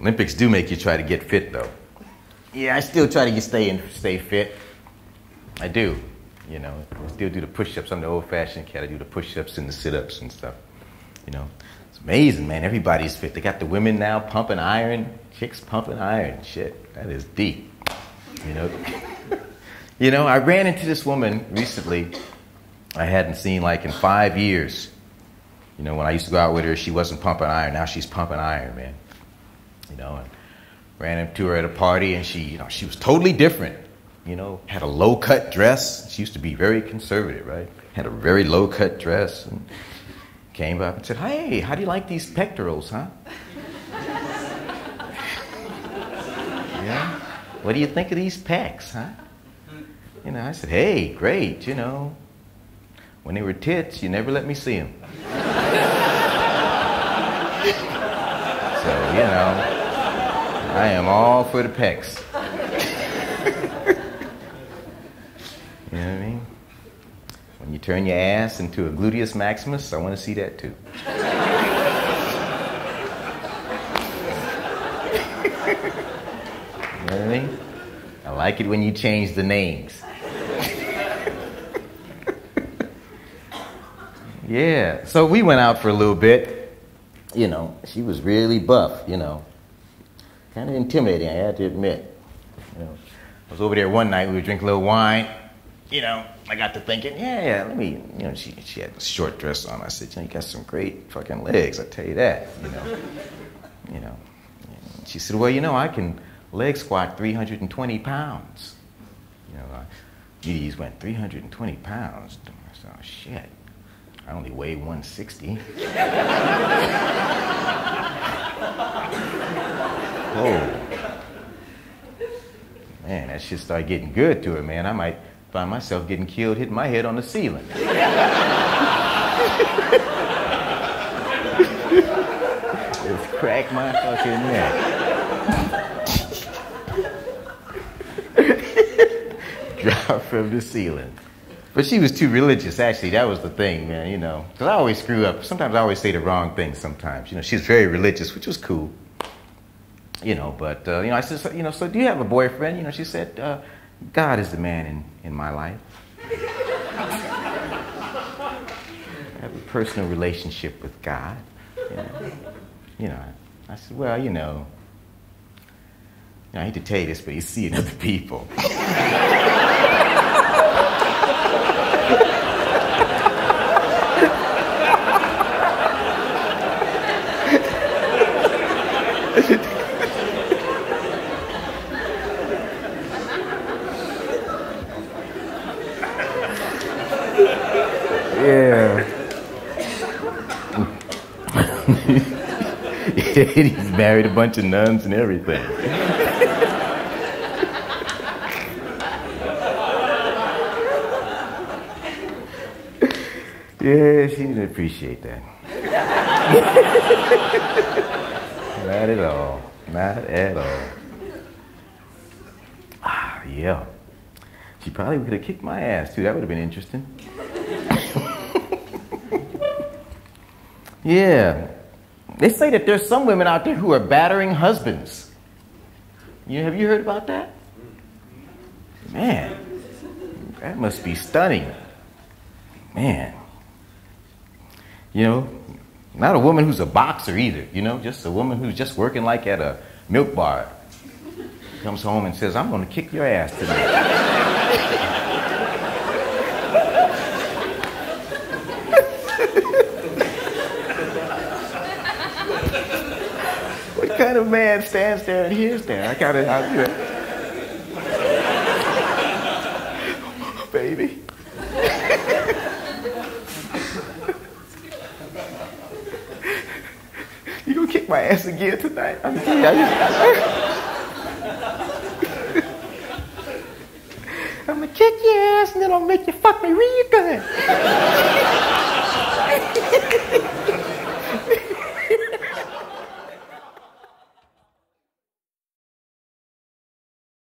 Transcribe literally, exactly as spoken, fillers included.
Olympics do make you try to get fit, though. Yeah, I still try to get, stay in, stay fit. I do. You know, I still do the push-ups. I'm the old-fashioned cat. I do the push-ups and the sit-ups and stuff. You know, it's amazing, man. Everybody's fit. They got the women now pumping iron. Chicks pumping iron. Shit, that is deep. You know, you know. I ran into this woman recently I hadn't seen like in five years. You know, when I used to go out with her, she wasn't pumping iron. Now she's pumping iron, man. You know, and ran into her at a party, and she, you know, she was totally different. You know, had a low-cut dress. She used to be very conservative, right? Had a very low-cut dress, and came up and said, "Hey, how do you like these pectorals, huh?" Yeah. What do you think of these pecs, huh? You know, I said, "Hey, great, you know. When they were tits, you never let me see them." So, you know, I am all for the pecs. You know what I mean? When you turn your ass into a gluteus maximus, I want to see that too. You know what I mean? I like it when you change the names. Yeah, so we went out for a little bit. You know, she was really buff, you know. Kind of intimidating, I had to admit. You know, I was over there one night, we were drinking a little wine. You know, I got to thinking, yeah, yeah, let me, you know, she she had a short dress on. I said, you know, you got some great fucking legs, I tell you that, you know. You know. And she said, well, you know, I can leg squat three hundred twenty pounds. You know, I, these went three hundred twenty pounds. I said, oh, shit. I only weigh one sixty. Oh. Man, that shit started getting good to her, man. I might find myself getting killed hitting my head on the ceiling. Just crack my fucking neck. Drop from the ceiling. But she was too religious, actually. That was the thing, man, you know. Because I always screw up. Sometimes I always say the wrong thing sometimes. You know, she's very religious, which was cool. You know, but, uh, you know, I said, so, you know, so do you have a boyfriend? You know, she said, uh, God is the man in, in my life. I have a personal relationship with God. You know, you know I said, well, you know, you know, I hate to tell you this, but you see it in other people. Yeah. Yeah, he's married a bunch of nuns and everything. Yeah, she didn't appreciate that. Not at all. Not at all. Ah, yeah. She probably could have kicked my ass, too. That would have been interesting. Yeah. They say that there's some women out there who are battering husbands. You, have you heard about that? Man, that must be stunning. Man. You know, not a woman who's a boxer either, you know, just a woman who's just working like at a milk bar. Comes home and says, I'm going to kick your ass tonight. What kind of man stands there and hears that? I gotta, I, you know. Baby. You gonna kick my ass again tonight? I'm kidding. I just, I'm gonna kick your ass and then I'll make you fuck me real good.